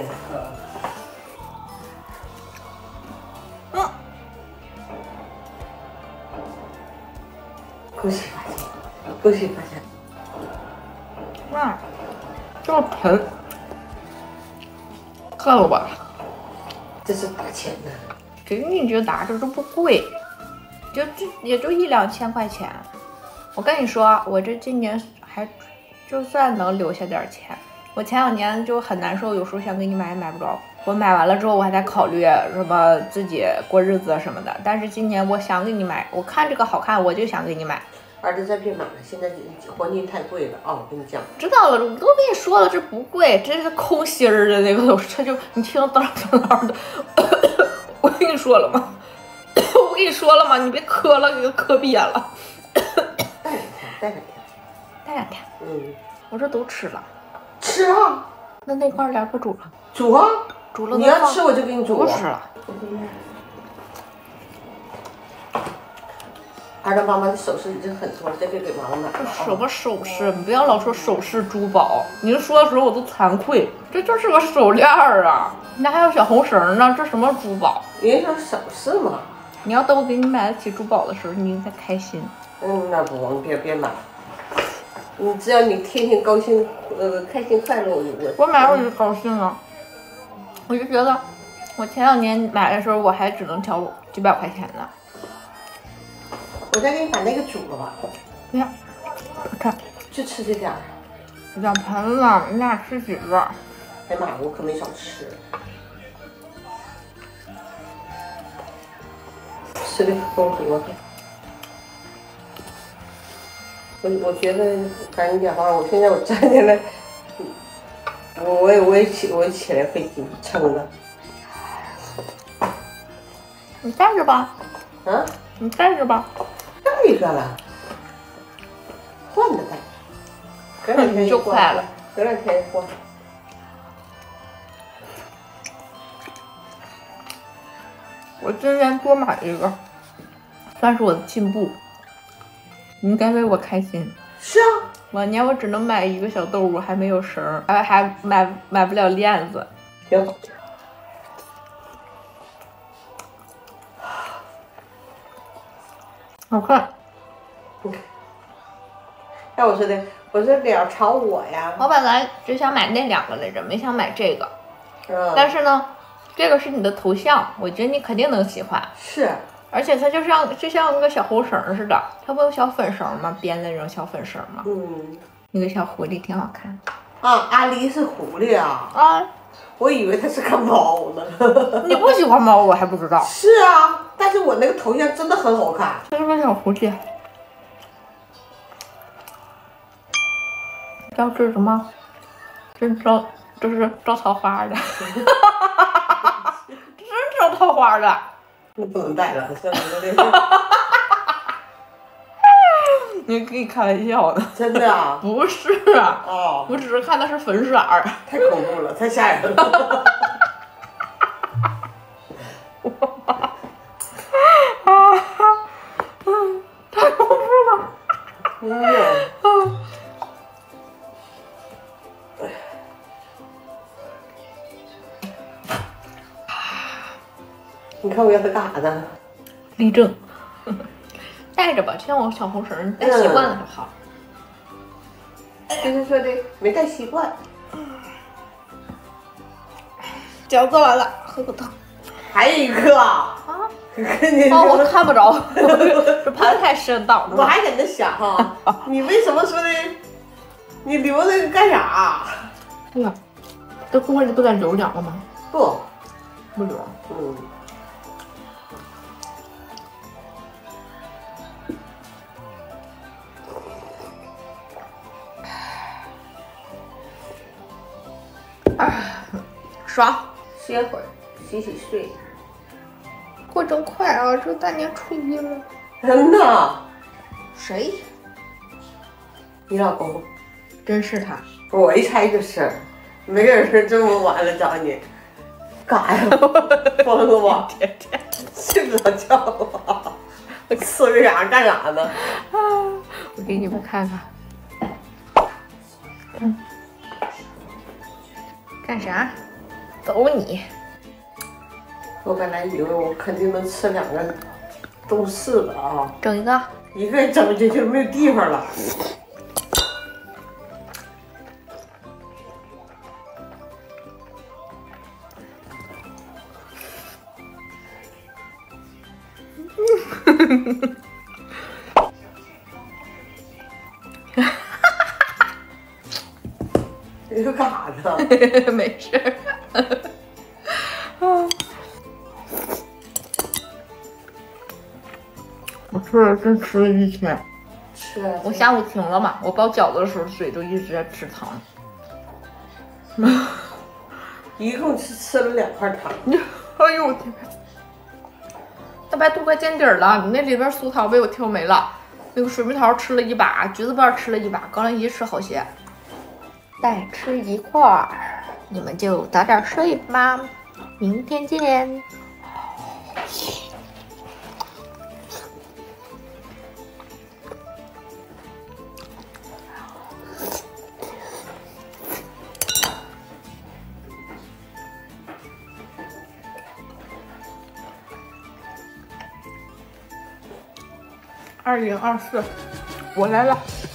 恭喜发财，恭喜发财。 哇，这么盆，看了吧？ 这是打钱的。 给你就打，这都不贵，也就1、2千块钱。我跟你说，我这今年还就算能留下点钱。我前2年就很难受，有时候想给你买也买不着。我买完了之后，我还在考虑什么自己过日子什么的。但是今年我想给你买，我看这个好看，我就想给你买。 儿子再别买了，现在黄金太贵了啊！我跟你讲， 知道了，我都跟你说了，这不贵，这是空心儿的那个，这就你听当当的。我跟你说了吗？我跟你说了吗？你别磕了，给磕瘪了。 带2天。 带2天。 嗯， 我这都吃了。 吃啊！ 那块2个煮了。 煮啊！ 煮了。 你要吃我就给你煮。 不吃了。 儿子妈妈的首饰已经很多了，再给妈妈买。 这什么首饰？你不要老说首饰珠宝，您说的时候我都惭愧，这就是个手链儿啊！那还有小红绳呢，这什么珠宝？ 人家说首饰嘛。 你要等我给你买得起珠宝的时候，你才开心。 那不，你别买。你只要你天天高兴，开心快乐， 我买我就高兴啊！我就觉得，我前2年买的时候，我还只能挑几百块钱呢。 我再给你把那个煮了吧。 不要，不看， 就吃这点儿。 2盆了，你俩吃几个？ 哎妈，我可没少吃。吃的够多的。我觉得赶紧点吧，我现在我站起来，我也起来费劲撑的。 你站着吧。 啊？ 你站着吧。 带一个了，换的带。隔2天就快了， 隔2天换。 我今年多买一个，算是我的进步。你应该为我开心。 是啊， 往年我只能买一个小豆腐，还没有绳儿，还买不了链子。 行。 好看。 要我说的，我这脸朝我呀。 我本来只想买那2个来着，没想买这个。 但是呢，这个是你的头像，我觉得你肯定能喜欢。 是。 而且它就像一个小红绳似的，它不有小粉绳吗？编的那种小粉绳吗？ 嗯。 那个小狐狸挺好看。 啊，阿狸是狐狸啊。 啊。 我以为它是个猫呢。 你不喜欢猫，我还不知道。 是啊，但是我那个头像真的很好看。 这是个小狐狸。叫这什么？这是招桃花的。真招桃花的。 你不能戴了，算了， 你可以开玩笑的。 真的啊？ 不是啊。 哦。 我只是看的是粉色儿。 太恐怖了，太吓人了。 太恐怖了。 你看我要它干啥呢？ 立正。带着吧，就像我小红绳，戴习惯了就好。 就是说的没戴习惯。 饺子完了，喝口汤。 还有一个啊？ 哦，我看不着，这盘太深档了。 我还在那想哈，你为什么说的？你留那个干啥？ 对呀，这锅里不得留2个吗？ 不留。 嗯。 爽， 歇会儿，洗睡。 过真快啊！这大年初1了。 真的？ 谁？ 你老公。 真是他。 我一猜就是，没有人这么晚了找你，干啥呀？疯了吧？睡不着觉啊？吃个啥干啥呢？ 我给你们看看。干啥？走你！ 我本来以为我肯定能吃2个都是的啊， 整一个。 一个整进去没有地方了。你干啥呢？ 没事儿。我真吃了1天。 是啊， 我下午停了嘛，我包饺子的时候嘴都一直在吃糖。 一共吃了2块糖。 哎呦我天！大白兔快见底儿了，那里边酥桃被我挑没了，那个水蜜桃吃了1把，橘子瓣吃了1把，高粱饴吃好些。再吃一块儿，你们就早点睡吧，明天见。2024，我来了。